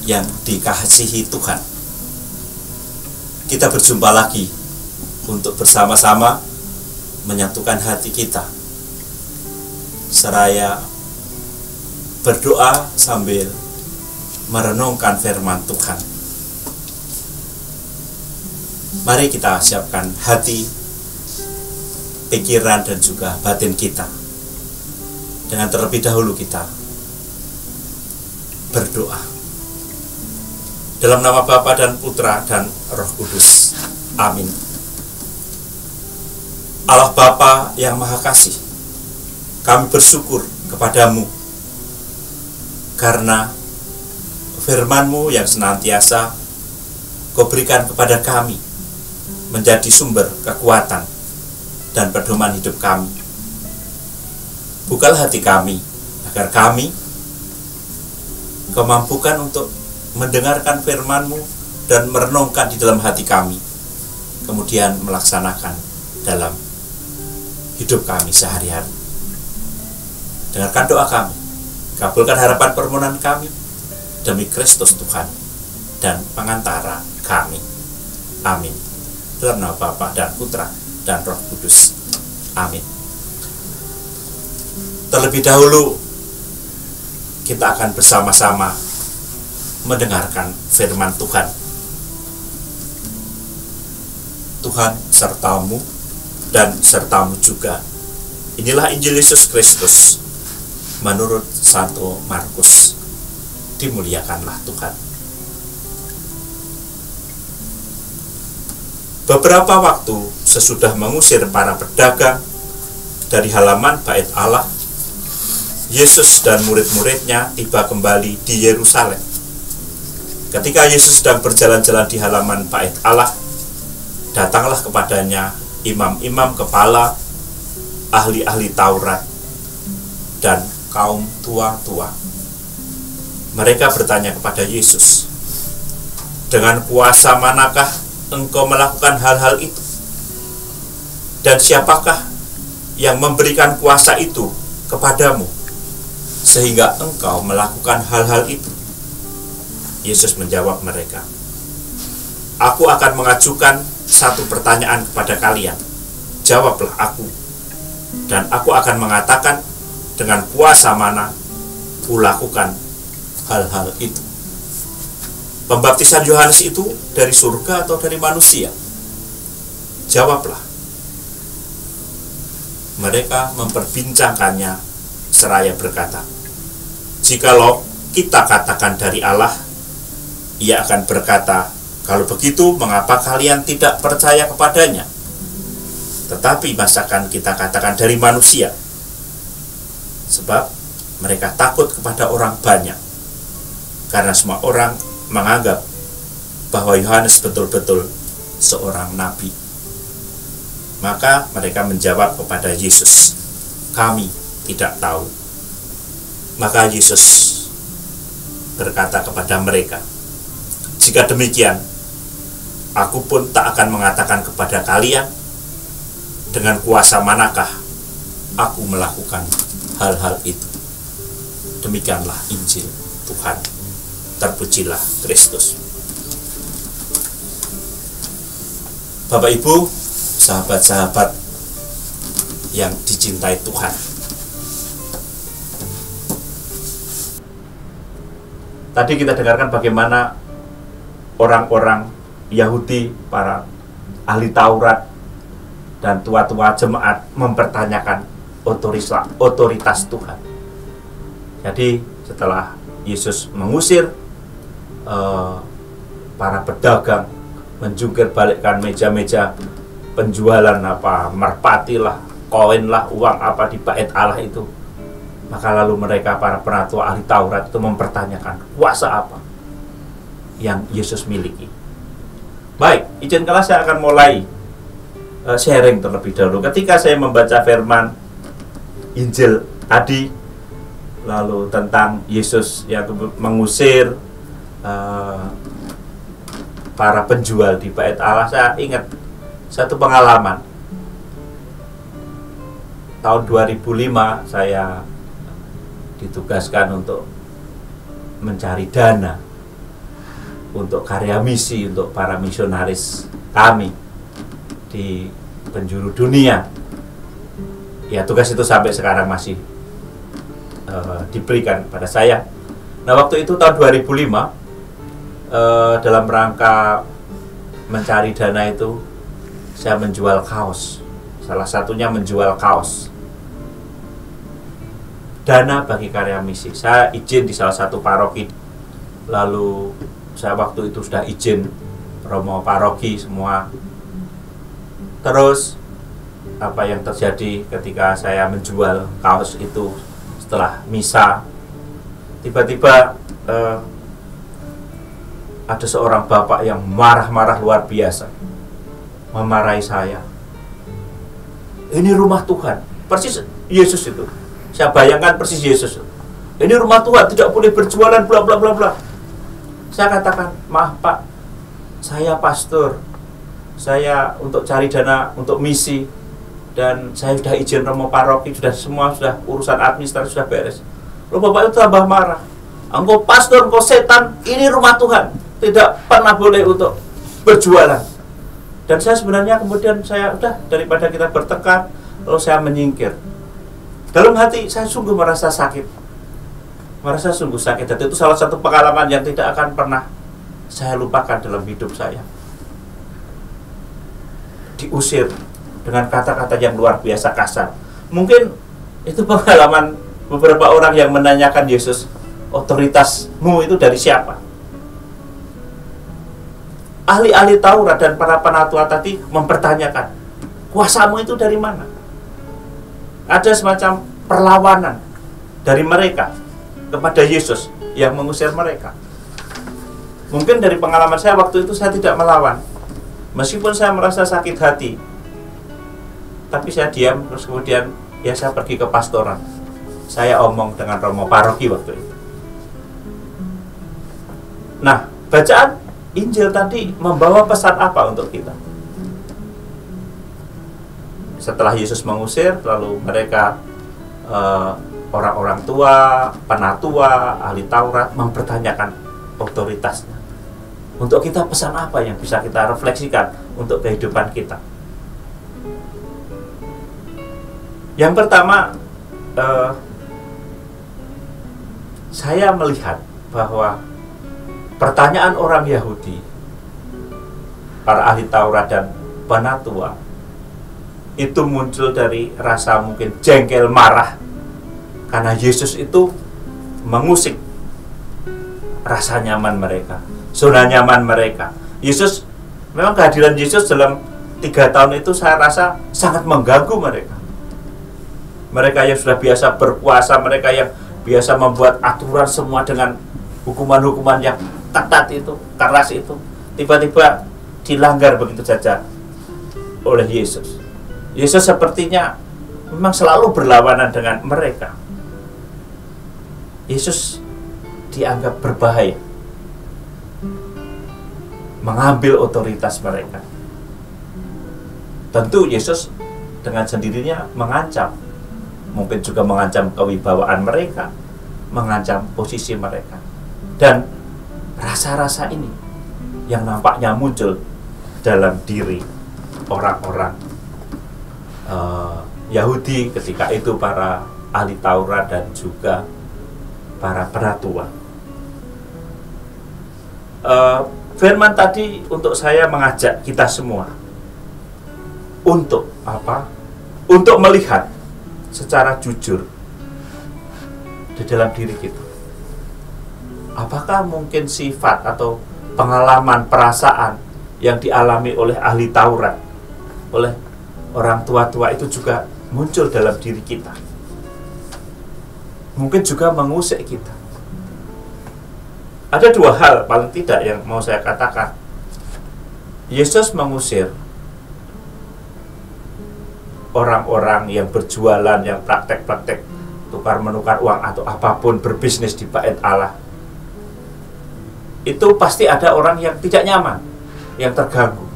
yang dikasihi Tuhan, kita berjumpa lagi untuk bersama-sama menyatukan hati kita seraya berdoa sambil merenungkan firman Tuhan. Mari kita siapkan hati, pikiran, dan juga batin kita. Dengan terlebih dahulu kita berdoa. Dalam nama Bapa dan Putra dan Roh Kudus. Amin. Allah Bapa yang Maha Kasih, kami bersyukur kepadamu karena firman-Mu yang senantiasa Kau berikan kepada kami menjadi sumber kekuatan dan pedoman hidup kami. Bukalah hati kami, agar kami Kau mampukan untuk mendengarkan firman-Mu dan merenungkan di dalam hati kami, kemudian melaksanakan dalam hidup kami sehari-hari. Dengarkan doa kami, kabulkan harapan permohonan kami, demi Kristus Tuhan dan pengantara kami. Amin. Dalam nama Bapa dan Putra dan Roh Kudus. Amin. Terlebih dahulu kita akan bersama-sama mendengarkan firman Tuhan. Tuhan sertamu dan sertamu juga. Inilah Injil Yesus Kristus menurut Santo Markus. Dimuliakanlah Tuhan. Beberapa waktu sesudah mengusir para pedagang dari halaman Bait Allah, Yesus dan murid-muridnya tiba kembali di Yerusalem. Ketika Yesus sedang berjalan-jalan di halaman Bait Allah, datanglah kepadanya imam-imam kepala, ahli-ahli Taurat, dan kaum tua-tua. Mereka bertanya kepada Yesus, "Dengan kuasa manakah Engkau melakukan hal-hal itu? Dan siapakah yang memberikan kuasa itu kepadamu sehingga Engkau melakukan hal-hal itu?" Yesus menjawab mereka, "Aku akan mengajukan satu pertanyaan kepada kalian. Jawablah aku, dan aku akan mengatakan dengan kuasa mana kulakukan hal-hal itu. Pembaptisan Yohanes itu dari surga atau dari manusia? Jawablah." Mereka memperbincangkannya seraya berkata, "Jikalau kita katakan dari Allah," Ia akan berkata, "Kalau begitu, mengapa kalian tidak percaya kepadanya? Tetapi masakan kita katakan dari manusia?" Sebab mereka takut kepada orang banyak, karena semua orang menganggap bahwa Yohanes betul-betul seorang nabi. Maka mereka menjawab kepada Yesus, "Kami tidak tahu." Maka Yesus berkata kepada mereka, "Jika demikian, aku pun tak akan mengatakan kepada kalian dengan kuasa manakah aku melakukan hal-hal itu." Demikianlah Injil Tuhan. Terpujilah Kristus. Bapak Ibu, sahabat-sahabat yang dicintai Tuhan, tadi kita dengarkan bagaimana orang-orang Yahudi, para ahli Taurat dan tua-tua jemaat mempertanyakan otoritas Tuhan. Jadi setelah Yesus mengusir para pedagang, menjungkir balikkan meja-meja penjualan merpati lah, koin lah, uang apa di Bait Allah itu, maka lalu mereka, para penatua ahli Taurat itu mempertanyakan kuasa apa yang Yesus miliki. Baik, izinkanlah saya akan mulai sharing terlebih dahulu. Ketika saya membaca firman Injil tadi, lalu tentang Yesus yang mengusir para penjual di Bait Allah, saya ingat satu pengalaman. Tahun 2005 saya ditugaskan untuk mencari dana untuk karya misi, untuk para misionaris kami di penjuru dunia. Ya, tugas itu sampai sekarang masih diberikan pada saya. Nah, waktu itu tahun 2005, dalam rangka mencari dana itu, saya menjual kaos. Salah satunya menjual kaos. Dana bagi karya misi. Saya izin di salah satu paroki. Lalu saya waktu itu sudah izin romo paroki semua. Terus apa yang terjadi ketika saya menjual kaos itu setelah misa, tiba-tiba ada seorang bapak yang marah-marah luar biasa, memarahi saya. Ini rumah Tuhan, persis Yesus itu. Saya bayangkan persis Yesus. Ini rumah Tuhan, tidak boleh berjualan, bla bla bla bla. Saya katakan, maaf Pak, saya pastor, saya untuk cari dana untuk misi, dan saya sudah izin romo paroki, sudah semua, sudah urusan administrasi sudah beres. Lalu bapak itu tambah marah. Engkau pastor, engkau setan, ini rumah Tuhan, tidak pernah boleh untuk berjualan. Dan saya sebenarnya kemudian saya udah, daripada kita bertengkar, lalu saya menyingkir. Dalam hati saya sungguh merasa sakit, merasa sungguh sakit. Dan itu salah satu pengalaman yang tidak akan pernah saya lupakan dalam hidup saya. Diusir dengan kata-kata yang luar biasa kasar. Mungkin itu pengalaman beberapa orang yang menanyakan Yesus, otoritasmu itu dari siapa? Ahli-ahli Taurat dan para penatua tadi mempertanyakan, kuasamu itu dari mana? Ada semacam perlawanan dari mereka kepada Yesus yang mengusir mereka. Mungkin dari pengalaman saya waktu itu saya tidak melawan. Meskipun saya merasa sakit hati, tapi saya diam, terus kemudian ya saya pergi ke pastoran. Saya omong dengan romo paroki waktu itu. Nah, bacaan Injil tadi membawa pesan apa untuk kita? Setelah Yesus mengusir, lalu mereka orang-orang tua, penatua, ahli Taurat mempertanyakan otoritasnya. Untuk kita pesan apa yang bisa kita refleksikan untuk kehidupan kita? Yang pertama, saya melihat bahwa pertanyaan orang Yahudi, para ahli Taurat dan penatua, itu muncul dari rasa mungkin jengkel, marah, karena Yesus itu mengusik rasa nyaman mereka, zona nyaman mereka. Yesus, memang kehadiran Yesus dalam 3 tahun itu saya rasa sangat mengganggu mereka. Mereka yang sudah biasa berpuasa, mereka yang biasa membuat aturan semua dengan hukuman-hukuman yang ketat itu, keras itu, tiba-tiba dilanggar begitu saja oleh Yesus. Yesus sepertinya memang selalu berlawanan dengan mereka. Yesus dianggap berbahaya, mengambil otoritas mereka. Tentu Yesus dengan sendirinya mengancam, mungkin juga mengancam kewibawaan mereka, mengancam posisi mereka. Dan rasa-rasa ini yang nampaknya muncul dalam diri orang-orang Yahudi ketika itu, para ahli Taurat dan juga para penatua. Firman tadi untuk saya mengajak kita semua untuk apa? Untuk melihat secara jujur di dalam diri kita. Apakah mungkin sifat atau pengalaman, perasaan yang dialami oleh ahli Taurat, oleh orang tua-tua itu juga muncul dalam diri kita? Mungkin juga mengusik kita. Ada 2 hal paling tidak yang mau saya katakan. Yesus mengusir orang-orang yang berjualan, yang praktek-praktek tukar-menukar uang atau apapun, berbisnis di bait Allah. Itu pasti ada orang yang tidak nyaman, yang terganggu.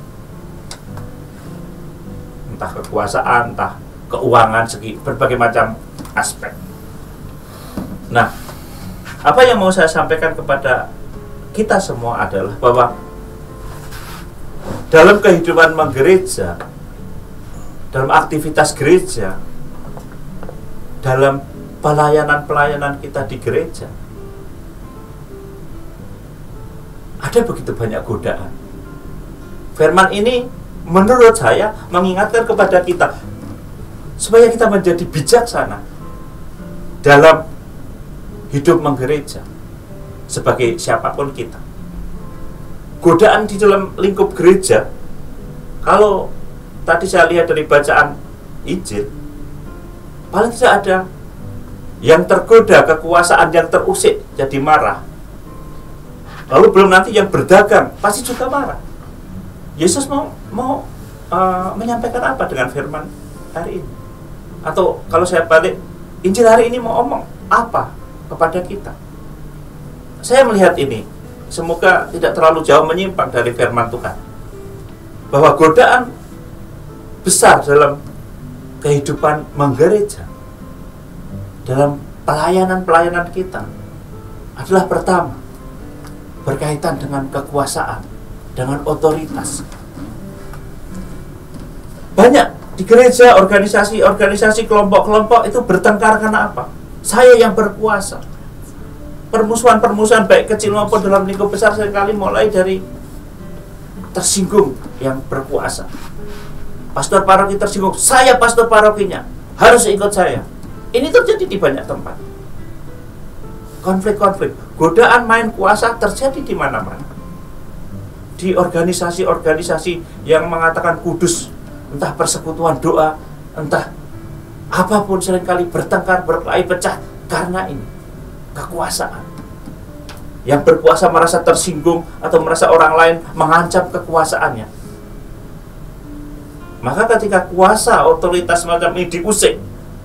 Entah kekuasaan, entah keuangan, segi berbagai macam aspek. Nah, apa yang mau saya sampaikan kepada kita semua adalah bahwa dalam kehidupan menggereja, dalam aktivitas gereja, dalam pelayanan-pelayanan kita di gereja, ada begitu banyak godaan. Firman ini menurut saya mengingatkan kepada kita supaya kita menjadi bijaksana dalam hidup menggereja sebagai siapapun kita. Godaan di dalam lingkup gereja, kalau tadi saya lihat dari bacaan Injil, paling tidak ada yang tergoda kekuasaan yang terusik jadi marah. Lalu belum nanti yang berdagang pasti juga marah. Yesus mau menyampaikan apa dengan firman hari ini? Atau kalau saya balik, Injil hari ini mau omong apa kepada kita? Saya melihat ini, semoga tidak terlalu jauh menyimpang dari firman Tuhan, bahwa godaan besar dalam kehidupan menggereja, dalam pelayanan-pelayanan kita adalah pertama, berkaitan dengan kekuasaan, dengan otoritas. Banyak di gereja, organisasi-organisasi, kelompok-kelompok itu bertengkar karena apa? Saya yang berkuasa. Permusuhan-permusuhan baik kecil maupun dalam lingkup besar seringkali mulai dari tersinggung yang berkuasa. Pastor paroki tersinggung, saya pastor parokinya, harus ikut saya. Ini terjadi di banyak tempat. Konflik-konflik, godaan main kuasa terjadi di mana-mana. Di organisasi-organisasi yang mengatakan kudus, entah persekutuan doa, entah apapun, seringkali bertengkar, berkelahi, pecah karena ini kekuasaan. Yang berkuasa merasa tersinggung atau merasa orang lain mengancam kekuasaannya. Maka ketika kuasa otoritas semacam ini diusik,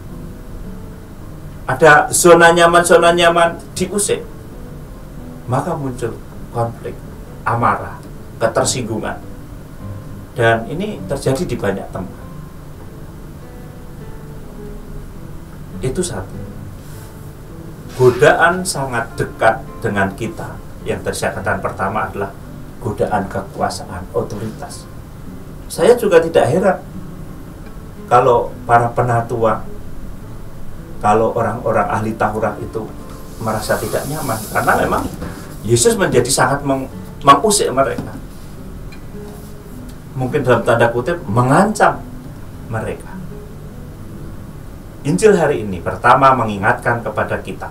ada zona nyaman diusik, maka muncul konflik, amarah, ketersinggungan. Dan ini terjadi di banyak tempat. Itu satu. Godaan sangat dekat dengan kita. Yang tersyakatan pertama adalah godaan kekuasaan, otoritas. Saya juga tidak heran kalau para penatua, kalau orang-orang ahli Taurat itu merasa tidak nyaman, karena memang Yesus menjadi sangat mengusik mereka. Mungkin dalam tanda kutip mengancam mereka. Injil hari ini pertama mengingatkan kepada kita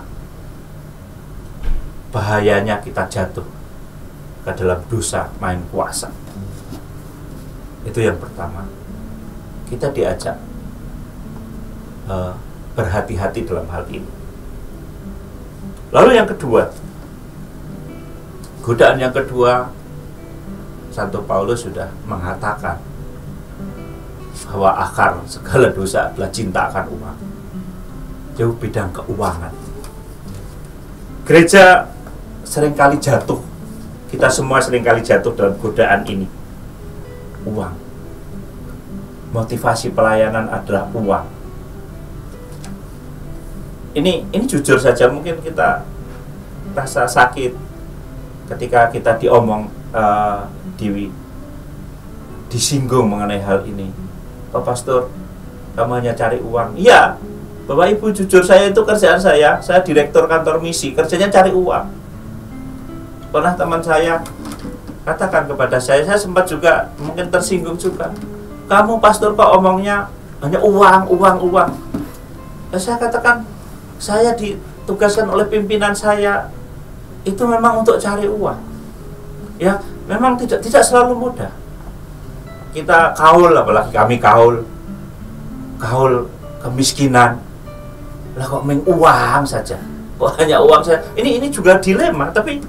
bahayanya kita jatuh ke dalam dosa main kuasa. Itu yang pertama. Kita diajak berhati-hati dalam hal ini. Lalu yang kedua, godaan yang kedua, Santo Paulus sudah mengatakan bahwa akar segala dosa adalah cinta akan uang. Jauh bidang keuangan. Gereja seringkali jatuh, kita semua seringkali jatuh dalam godaan ini. Uang. Motivasi pelayanan adalah uang. Ini jujur saja, mungkin kita rasa sakit ketika kita disinggung mengenai hal ini. Oh pastor, kamu hanya cari uang. Iya, Bapak Ibu, jujur saya itu kerjaan saya direktur kantor misi, kerjanya cari uang. Pernah teman saya katakan kepada saya sempat juga mungkin tersinggung juga. Kamu pastor kok omongnya hanya uang. Saya katakan, saya ditugaskan oleh pimpinan saya itu memang untuk cari uang. Ya, memang tidak selalu mudah. Kita kaul, apalagi kami kaul kemiskinan. Lah kok main uang saja, kok hanya uang saja. Ini juga dilema, tapi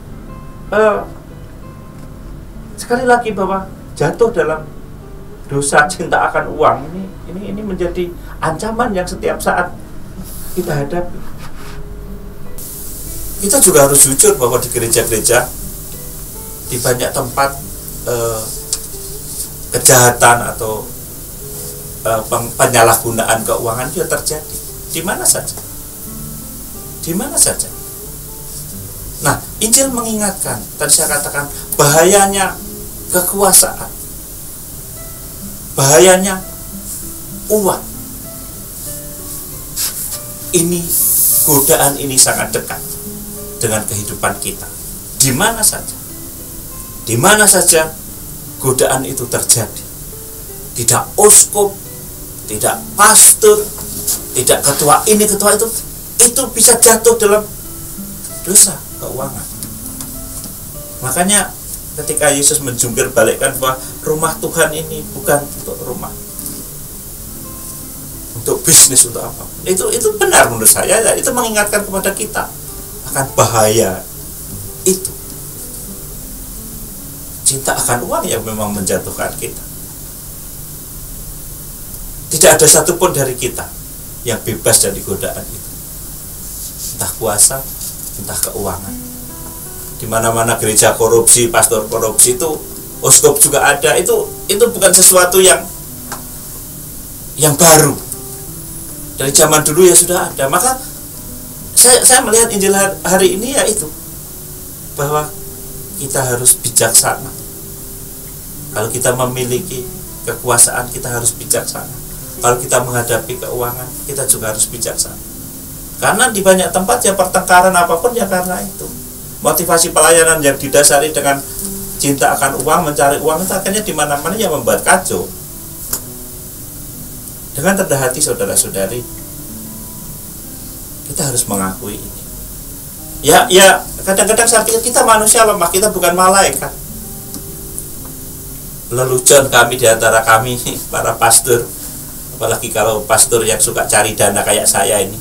sekali lagi bahwa jatuh dalam dosa cinta akan uang ini menjadi ancaman yang setiap saat kita hadapi. Kita juga harus jujur bahwa di gereja-gereja, di banyak tempat kejahatan atau penyalahgunaan keuangan juga terjadi. Di mana saja. Nah, Injil mengingatkan, tadi saya katakan, bahayanya kekuasaan, bahayanya uang. Ini, godaan ini sangat dekat dengan kehidupan kita. Di mana saja, di mana saja godaan itu terjadi. Tidak uskup, tidak pastor, tidak ketua ini, ketua itu bisa jatuh dalam dosa keuangan. Makanya ketika Yesus menjungkir balikkan bahwa rumah Tuhan ini bukan untuk rumah, untuk bisnis, untuk apa. Itu benar menurut saya. Itu mengingatkan kepada kita akan bahaya itu. Cinta akan uang yang memang menjatuhkan kita. Tidak ada satupun dari kita yang bebas dari godaan itu. Entah kuasa, entah keuangan. Di mana-mana gereja korupsi, pastor korupsi, itu uskup juga ada. Itu bukan sesuatu yang baru. Dari zaman dulu ya sudah ada. Maka saya melihat Injil hari ini ya itu, bahwa kita harus bijaksana. Kalau kita memiliki kekuasaan, kita harus bijaksana. Kalau kita menghadapi keuangan, kita juga harus bijaksana. Karena di banyak tempat ya pertengkaran apapun ya karena itu. Motivasi pelayanan yang didasari dengan cinta akan uang, mencari uang, itu akhirnya di mana-mana ya membuat kacau. Dengan rendah hati saudara-saudari, kita harus mengakui ini. Ya kadang-kadang saya pikir kita manusia lemah, kita bukan malaikat. Lelucon kami di antara kami para pastor, apalagi kalau pastor yang suka cari dana kayak saya ini.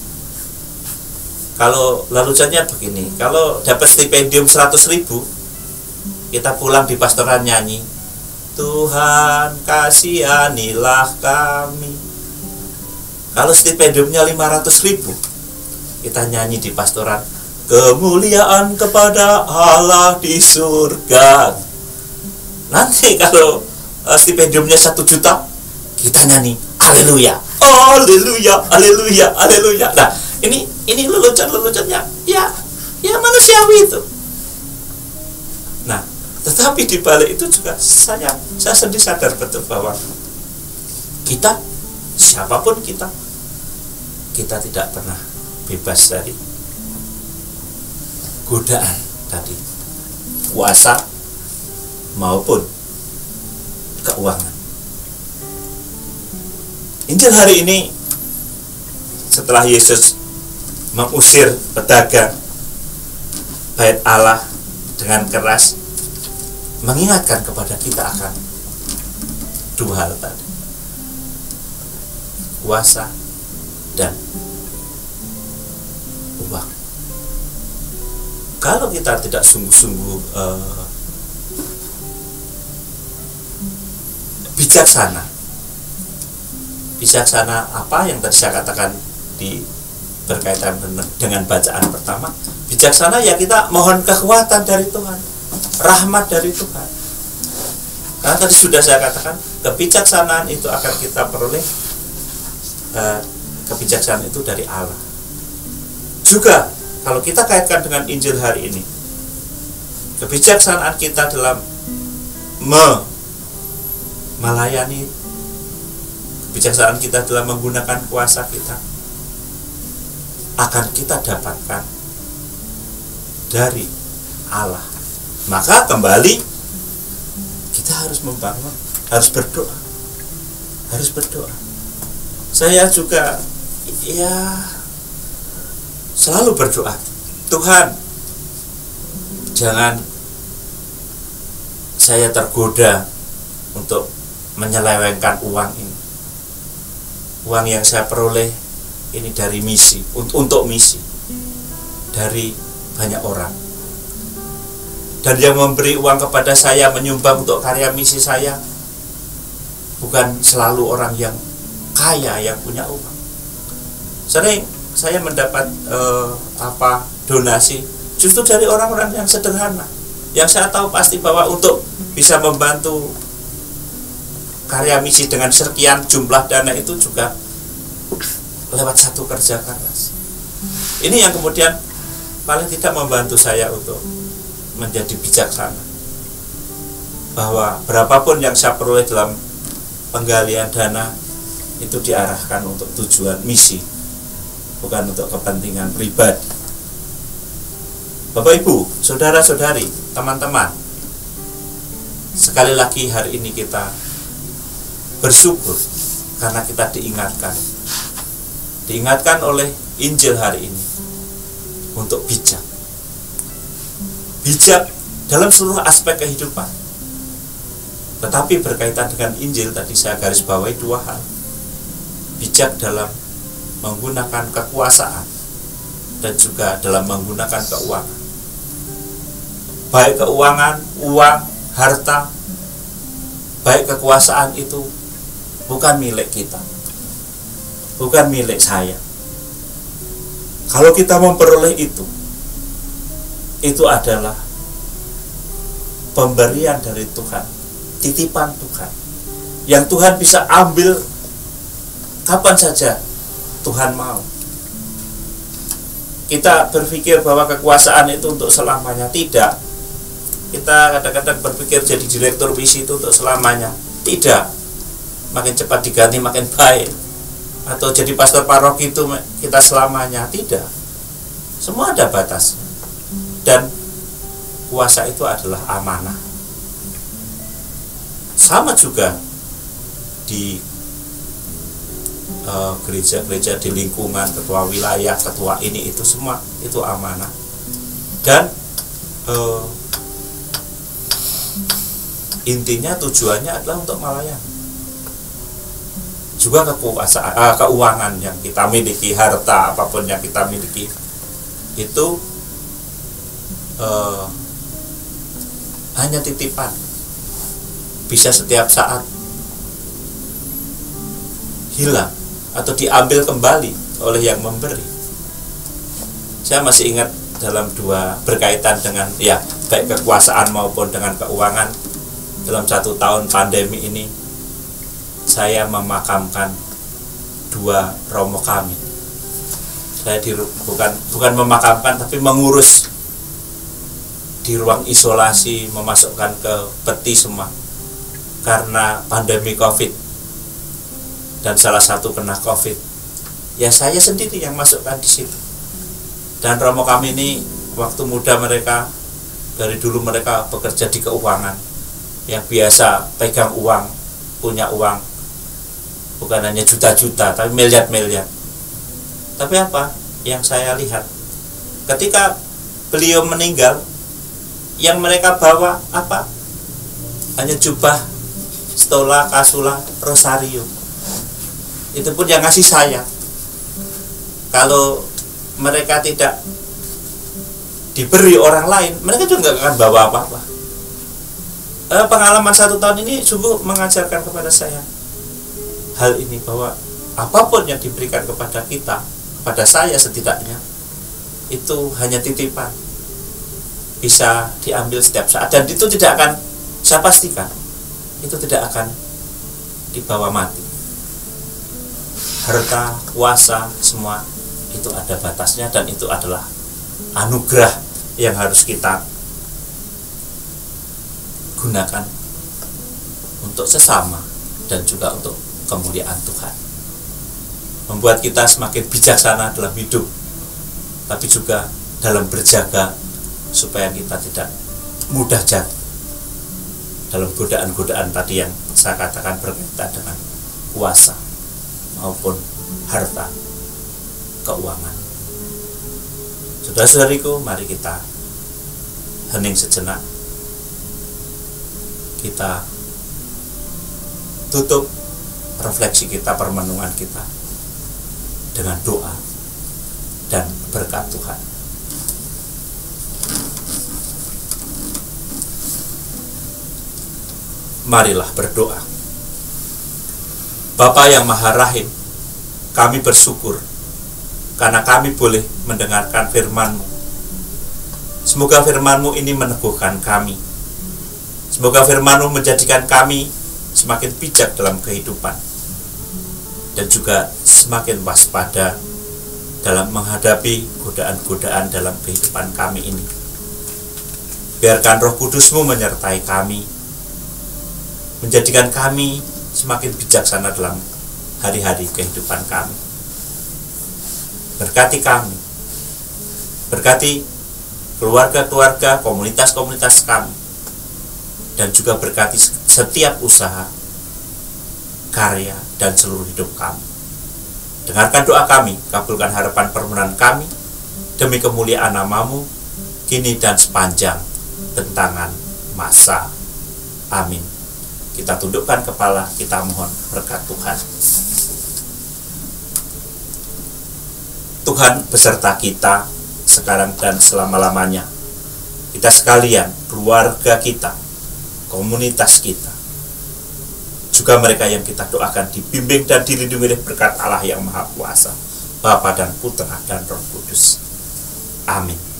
Kalau leluconnya begini, kalau dapat stipendium 100.000, kita pulang di pastoran nyanyi, Tuhan kasihanilah kami. Kalau stipendiumnya 500.000, kita nyanyi di pastoran, kemuliaan kepada Allah di surga. Nanti kalau stipendiumnya 1 juta, kita nyanyi haleluya, haleluya, haleluya, haleluya. Nah, ini lelucon-leluconnya ya manusiawi itu. Nah, tetapi di balik itu juga saya sendiri sadar betul bahwa kita, siapapun kita tidak pernah bebas dari godaan tadi, kuasa maupun keuangan. Injil hari ini, setelah Yesus mengusir pedagang bait Allah dengan keras, mengingatkan kepada kita akan 2 hal tadi, kuasa dan uang. Kalau kita tidak sungguh-sungguh bijaksana apa yang tadi saya katakan berkaitan dengan bacaan pertama, bijaksana ya kita mohon kekuatan dari Tuhan, rahmat dari Tuhan. Karena tadi sudah saya katakan, kebijaksanaan itu akan kita peroleh, kebijaksanaan itu dari Allah. Juga kalau kita kaitkan dengan Injil hari ini, kebijaksanaan kita dalam melayani, kebijaksanaan kita dalam menggunakan kuasa kita, akan kita dapatkan dari Allah. Maka kembali kita harus membangun, harus berdoa. Saya juga selalu berdoa, Tuhan, jangan saya tergoda untuk menyelewengkan uang ini. Uang yang saya peroleh ini dari misi, untuk misi, dari banyak orang. Dan yang memberi uang kepada saya, menyumbang untuk karya misi saya, bukan selalu orang yang kaya, yang punya uang. Sering saya mendapat donasi justru dari orang-orang yang sederhana, yang saya tahu pasti bahwa untuk bisa membantu karya misi dengan sekian jumlah dana itu juga lewat satu kerja keras. Ini yang kemudian paling tidak membantu saya untuk menjadi bijaksana, bahwa berapapun yang saya peroleh dalam penggalian dana itu diarahkan untuk tujuan misi, bukan untuk kepentingan pribadi. Bapak Ibu, saudara-saudari, teman-teman, sekali lagi hari ini kita bersyukur karena kita diingatkan oleh Injil hari ini untuk bijak dalam seluruh aspek kehidupan. Tetapi berkaitan dengan Injil tadi saya garis bawahi dua hal. Bijak dalam menggunakan kekuasaan dan juga dalam menggunakan keuangan. Baik keuangan, uang, harta, baik kekuasaan itu bukan milik kita, bukan milik saya. Kalau kita memperoleh itu adalah pemberian dari Tuhan, titipan Tuhan, yang Tuhan bisa ambil kapan saja Tuhan mau. Kita berpikir bahwa kekuasaan itu untuk selamanya. Tidak. Kita kadang-kadang berpikir jadi direktur misi itu untuk selamanya. Tidak. Makin cepat diganti makin baik. Atau jadi pastor paroki itu kita selamanya. Tidak. Semua ada batasnya. Dan kuasa itu adalah amanah. Sama juga di gereja-gereja di lingkungan, ketua wilayah, ketua ini itu semua itu amanah. Dan intinya tujuannya adalah untuk melayani. Juga kekuasaan, keuangan yang kita miliki, harta apapun yang kita miliki itu hanya titipan, bisa setiap saat hilang atau diambil kembali oleh yang memberi. Saya masih ingat dalam dua berkaitan dengan baik kekuasaan maupun dengan keuangan. Dalam 1 tahun pandemi ini saya memakamkan 2 romo kami. Saya bukan memakamkan tapi mengurus di ruang isolasi, memasukkan ke peti semua karena pandemi Covid, dan salah satu kena Covid. Ya saya sendiri yang masukkan di situ. Dan romo kami ini waktu muda mereka, dari dulu mereka bekerja di keuangan, yang biasa pegang uang, punya uang bukan hanya juta-juta tapi miliar-miliar. Tapi apa yang saya lihat ketika beliau meninggal, yang mereka bawa apa? Hanya jubah, stola, kasula, rosario. Itu pun yang ngasih saya. Kalau mereka tidak diberi orang lain, mereka juga nggak akan bawa apa-apa. Pengalaman 1 tahun ini sungguh mengajarkan kepada saya hal ini, bahwa apapun yang diberikan kepada kita, pada saya setidaknya, itu hanya titipan, bisa diambil setiap saat, dan itu tidak akan, saya pastikan itu tidak akan dibawa mati. Harta, kuasa, semua itu ada batasnya, dan itu adalah anugerah yang harus kita gunakan untuk sesama dan juga untuk kemuliaan Tuhan. Membuat kita semakin bijaksana dalam hidup, tapi juga dalam berjaga supaya kita tidak mudah jatuh dalam godaan-godaan tadi yang saya katakan berkaitan dengan kuasa maupun harta, keuangan. Saudara-saudariku, mari kita hening sejenak. Kita tutup refleksi kita, permenungan kita dengan doa dan berkat Tuhan. Marilah berdoa. Bapa yang Maha Rahim, kami bersyukur karena kami boleh mendengarkan firman-Mu. Semoga firman-Mu ini meneguhkan kami. Semoga firman-Mu menjadikan kami semakin bijak dalam kehidupan, dan juga semakin waspada dalam menghadapi godaan-godaan dalam kehidupan kami ini. Biarkan Roh Kudus-Mu menyertai kami, menjadikan kami semakin bijaksana dalam hari-hari kehidupan kami. Berkati kami, berkati keluarga-keluarga, komunitas-komunitas kami, dan juga berkati setiap usaha, karya, dan seluruh hidup kami. Dengarkan doa kami, kabulkan harapan permohonan kami, demi kemuliaan nama-Mu, kini dan sepanjang bentangan masa. Amin. Kita tundukkan kepala, kita mohon berkat Tuhan. Tuhan beserta kita sekarang dan selama-lamanya. Kita sekalian, keluarga kita, komunitas kita, juga mereka yang kita doakan dibimbing dan dilindungi oleh berkat Allah yang Maha Kuasa, Bapa dan Putra dan Roh Kudus. Amin.